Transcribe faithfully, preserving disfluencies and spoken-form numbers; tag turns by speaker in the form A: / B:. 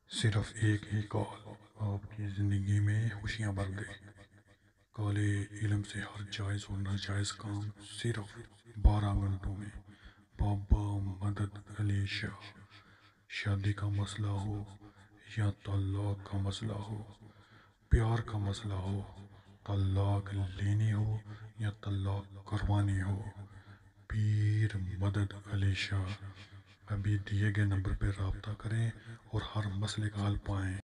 A: सिर्फ एक ही कॉल आपकी ज़िंदगी में खुशियाँ भर दे। काले इल्म से हर जायज़ और नाजायज़ काम सिर्फ बारह घंटों में। बाबा मदद अली शाह। शादी का मसला हो या तलाक का मसला हो, प्यार का मसला हो, तलाक लेनी हो या तलाक करवानी हो, पीर मदद अली शाह। अभी दिए गए नंबर पर रब्ता करें और हर मसले का हल पाएं।